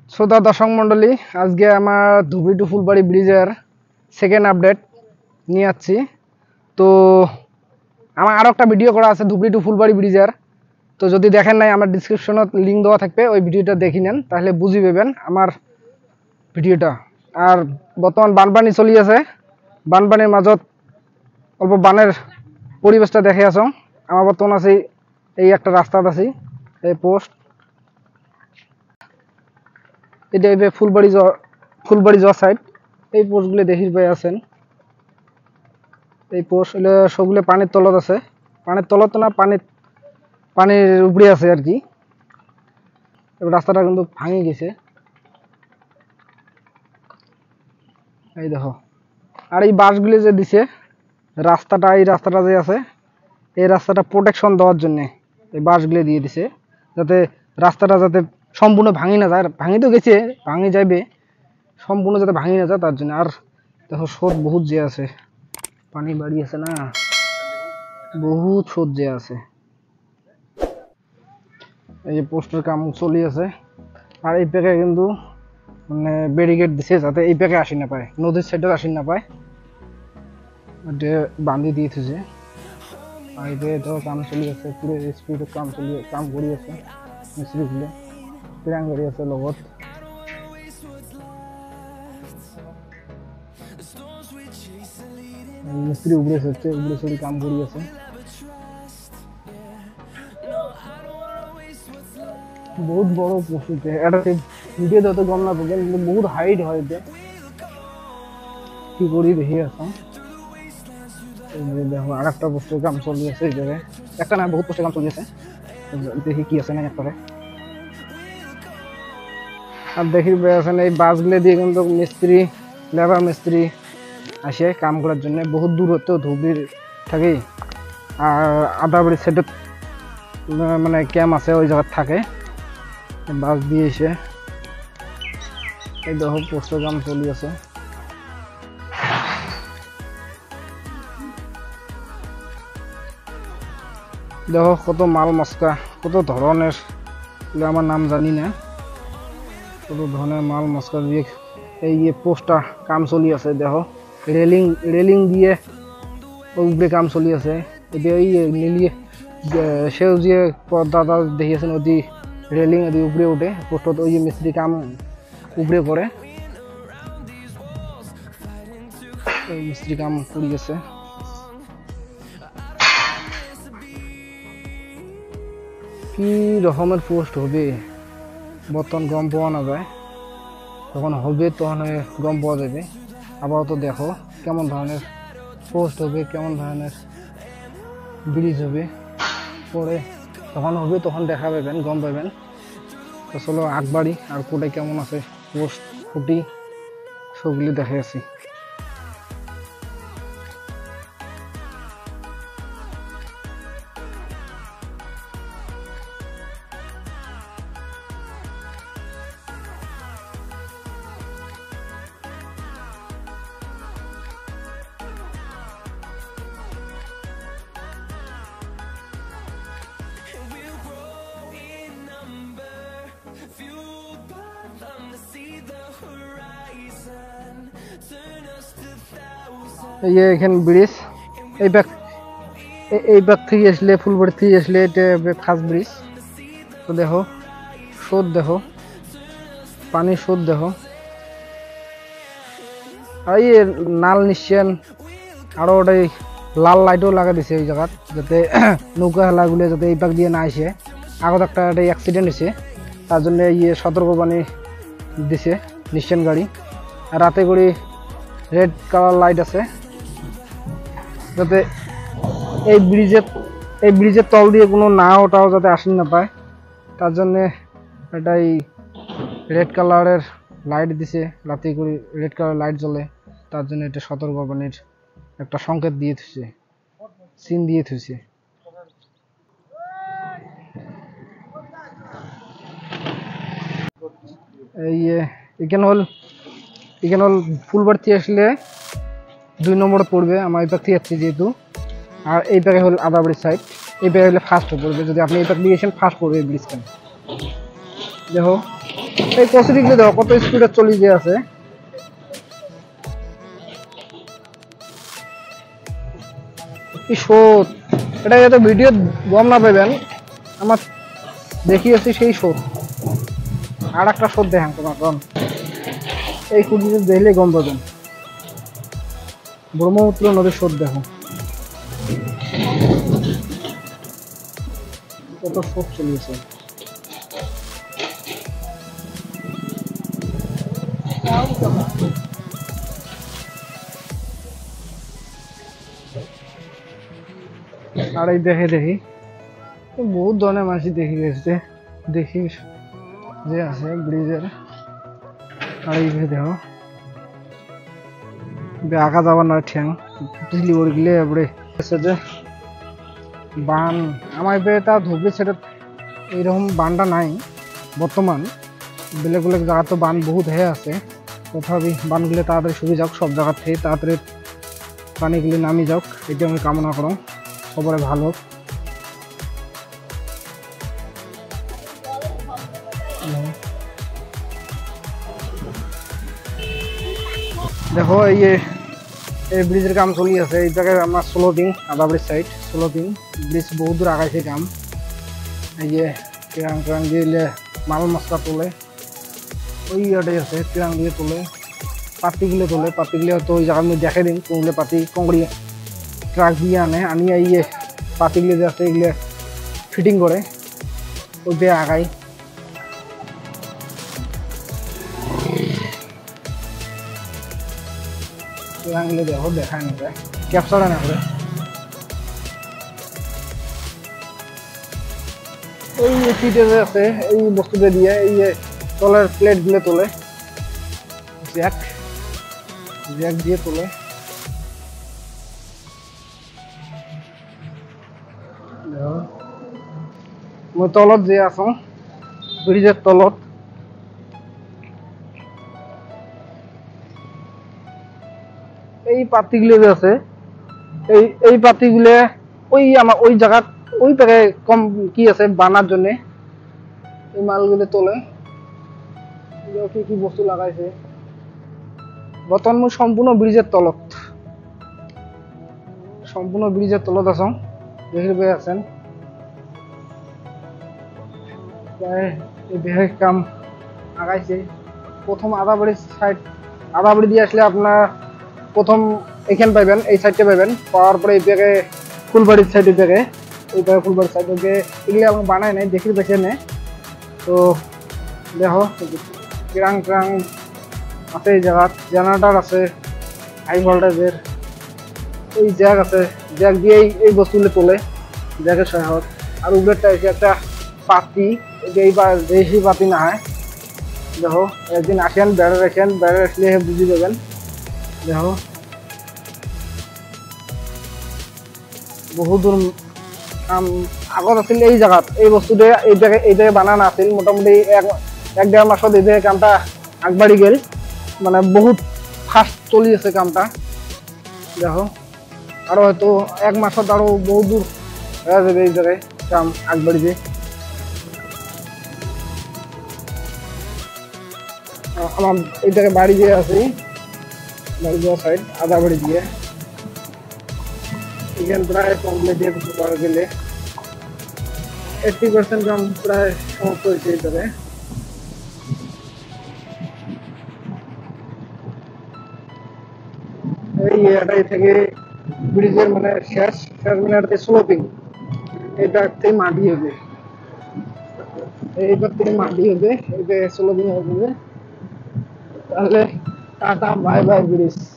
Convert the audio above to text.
শ্রোতা দর্শক মন্ডলী, আজকে আমার ধুবড়ী টু ফুলবাড়ি ব্রিজের সেকেন্ড আপডেট নিয়ে আসছি। তো আমার আরও একটা ভিডিও করা আছে ধুবড়ী টু ফুলবাড়ি ব্রিজের, তো যদি দেখেন নাই আমার ডিসক্রিপশনত লিঙ্ক দেওয়া থাকবে, ওই ভিডিওটা দেখি নেন, তাহলে বুঝি পাবেন আমার ভিডিওটা। আর বর্তমান বানপানি চলি আছে, বানপানির মাজত অল্প বানের পরিবেশটা দেখে আছো। আমার বর্তমান আছি এই একটা রাস্তাত আছি, এই পোস্ট এটা এই ফুলবাড়ি যাওয়ার সাইড। এই পোস্টগুলো দেখির পাই আছেন, এই পোস্ট এগুলো সবগুলো পানির তলত আছে, পানির তলত না পানির উপরে আছে আর কি। রাস্তাটা কিন্তু ভাঙি গেছে, এই দেখো। আর এই বাঁশগুলি যে দিছে রাস্তাটা, এই রাস্তাটা যে আছে এই রাস্তাটা প্রোটেকশন দেওয়ার জন্য এই বাঁশগুলি দিয়ে দিছে, যাতে রাস্তাটা যাতে সম্পূর্ণ ভাঙি না যায়। ভাঙি তো গেছে, ভাঙি যাইবে, সম্পূর্ণ যাতে ভাঙি না যায় তার জন্য। আর দেখো স্রোত বহুত যে আছে, পানি বাড়ি আছে না, বহুত স্রোত যে আছে। এই যে পোস্টের কাম চলি আছে। আর এই প্যাকে কিন্তু মানে ব্যারিকেড দিছে যাতে এই প্যাকে আসি না পায়, নদীর সাইডে আসি না পায়, বান্ধি দিয়ে থুছে। আর এই তো কাম চলি আছে, পুরো স্পিড কাম করি আছে মিস্ত্রি খুলে প্ল্যান করি আছে লগত। মিস্ত্রি উপরে চড়ি কাম করি আছে। বহুত বড় পশুতে এটা ভিডিও যত গম না পাবেন, কিন্তু বহুত হাইট হয় এটা। কি করি দেখি আসো, দেখো আর একটা পোস্টের কাম চলি আছে এই জায়গায়, একটা না বহুত পোস্টের কাম চলি আছে। দেখি কি আছে না একবারে। আর দেখি আছেন এই বাসগুলো দিয়ে কিন্তু মিস্ত্রি, লেবার মিস্ত্রি আসে কাম করার জন্য, বহুত দূরত্ব ধুবড়ির থাকে। আর আদাবাড়ির সাইডে মানে ক্যাম্প আছে, ওই জায়গায় থাকে, বাস দিয়ে এসে। এই দেখো পোস্টের কাম চলি আছে। দেখো কত মাল মস্কা, কত ধরনের, আমার নাম জানি না, কত ধরনের মাল মস্কা দিয়ে এই পোস্টটা কাম চলি আছে। দেখো রেলিং দিয়ে উপরে কাম চলি আছে। এটা ওই নীলিয়ে সেউজিয়ে পর্দা দেখিয়েছেন, ওদি রেলিং ওদি উপরে উঠে পোস্টত, ওই মিস্ত্রি কাম উপরে করে, মিস্ত্রি কাম করি গেছে। কি রকমের পোস্ট হবে বর্তমান গম পাওয়া না যায়, যখন হবে তখন গম পাওয়া যাবে। আপাতত দেখো কেমন ধরনের পোস্ট হবে, কেমন ধরনের ব্রিজ হবে, পরে যখন হবে তখন দেখা পাবেন, গম পাবেন। তো চলো আগবাড়ি, আর কোটায় কেমন আছে পোস্ট খুঁটি সবগুলি দেখে আছি। এই যে এখানে ব্রিজ, এই ব্যাগ থেকে আসলে ফুলবাড়ি থেকে আসলে এটা ফার্স্ট ব্রিজ। তো দেখো স্রোত, দেখো পানির স্রোত, দেখো। আর এই নাল নিশ্চেন আরো ওটাই লাল লাইটও লাগা দিছে এই জায়গাত, যাতে নৌকা হেলাগুলো যাতে এই পাক দিয়ে না আসে। আগত একটা অ্যাক্সিডেন্ট হয়েছে, তার জন্য সতর্কবাণী দিছে নিশ্চেন গাড়ি। আর রাতে করে রেড কালার লাইট আছে, যাতে এই ব্রিজের তল দিয়ে কোনো ওটাও যাতে আসেন না পায়, তার জন্যে এটাই রেড কালারের লাইট দিছে। রাতে করে রেড কালার লাইট জ্বলে, তার জন্য এটা সতর্কবাণীর একটা সংকেত দিয়ে থুছে, সিন দিয়ে থুছে। এই এখানে হল ফুলবাড়ি আসলে 2 নম্বরে পড়বে, আমার এই পাক থেকে যাচ্ছি যেহেতু। আর এই প্যাকে হল আদাবাড়ির সাইড, এই প্যাকে হলে ফার্স্ট পড়বে, যদি আপনি এই পাক দিয়ে আসেন ফার্স্ট পড়বে এই ব্রিজটা। দেখো এই কচুরিগুলো দেখো কত স্পিডে চলি যে আছে। কি শোধ এটা যাতে ভিডিও গম না পাবেন আমার দেখিয়েছি সেই শোধ। আর একটা শোধ দেখেন তোমার গম এই খুঁটিতে দেখলে গম পাবেন। ব্রহ্মপুত্র নদীর শোধ দেখো কত শোধ চলিয়েছে। আর এই দেখে দেখি বহুত ধরনের মানুষ দেখি গেছে দেখি যে আছে ব্রিজের। আর এই দেখো আঁকা যাবার না ঠ্যাং বিজলি পড়ে গেলে এবারে যে বান আমার এবারে তা ধুবড়ি সেটা এইরকম বানটা নাই বর্তমান। বেলেগ বেলেগ জায়গা তো বান বহুত হয়ে আছে তথাপি বানগুলো তাড়াতাড়ি শুকে যাক সব জায়গার থেকে তাড়াতাড়ি পানিগুলি নামি যাক এটা আমি কামনা করো সবারে ভালো। দেখো এই ব্রিজের কাম চলি আছে এই জায়গায় আমার sloping Adabari side sloping bridge বহুত দূর আগাইছে কাম। এই যে ট্রাং ট্রাং দিয়ে মাল মশলা তোলে ওই ইয়াটাই আছে ট্রাং দিয়ে তোলে পাতিগুলো তোলে পাতিগুলো তো ওই জায়গার মধ্যে দেখে দিন কোনগুলো পাতি কংক্রি ট্রাক দিয়ে আনিয়ে এই পাতিগুলো যে আছে এগুলো ফিটিং করে ওই দিয়ে আগাই। ট্রাংগুলো দেখো দেখায় না যায় ক্যাপচার না করে ওই সিটে যে আছে এই বস্তুটা দিয়ে এই তলের প্লেটগুলো তোলে জ্যাক জ্যাক দিয়ে তোলে। মই তলত যে আছো ব্রিজের তলত এই পাতিগুলো যে আছে এই পাতিগুলো ওই আমার ওই জায়গা ওই প্যাকে কম কি আছে বানার জন্য এই মালগুলো তোলে। কি কি বস্তু লাগাইছে বর্তমান মই সম্পূর্ণ ব্রিজের তলত আছো দেখি পেয়ে আছেন এই কাম আগাইছে। প্রথম আদাবাড়ির সাইড আদাবাড়ি দিয়ে আসলে আপনার প্রথম এখানে পাইবেন এই সাইডটা পাইবেন পাওয়ার পরে এই প্যাকে ফুলবাড়ির সাইড ওই প্যাকে এই প্যাকে ফুলবাড়ির সাইড ওকে এগুলি আমি বানাই নাই দেখি বেছে নে। তো দেখো ট্রাং ট্রাং আছে এই জায়গা জেনারেটর আছে হাই ভোল্টেজের ওই জ্যাক আছে জ্যাক দিয়ে এই বস্তুগুলো তোলে জ্যাকের সহায়ক। আর উপরেরটা এসে একটা পাতি এইবার দেশি পাতি না হয় দেখো একদিন আসেন বেড়ে আসলে বুঝি দেবেন। দেখো বহু দূর আগত আছিল এই জায়গাত এই বস্তুটোৱে এই জায়গায় বানানো আছিল মোটামুটি এক দেড় মাসত এই জায়গায় কামটা আগবাড়ি গেল মানে বহুত ফাস্ট চলি আছে কামটা। দেখো আরো হয়তো এক মাসত আরো বহু দূর হয়ে যাবে এই জায়গায় কাম আগবাড়ি যে। আমার এই জায়গায় বাড়ি দিয়ে আছি বাড়ি যাওয়া সাইড আদা বাড়ি দিয়ে এখানে প্রায় কমপ্লিট দিয়ে কিছু করা গেলে 80% কাম প্রায় সমাপ্ত হয়েছে এই জায়গায়। এই এটাই থেকে ব্রিজের মানে শেষ মানে স্লোপিং এটা থেকে মাটি হবে এইবার থেকে মাটি হবে এটা স্লোপিং হবে। তাহলে টাটা বাই বাই ব্রিজ।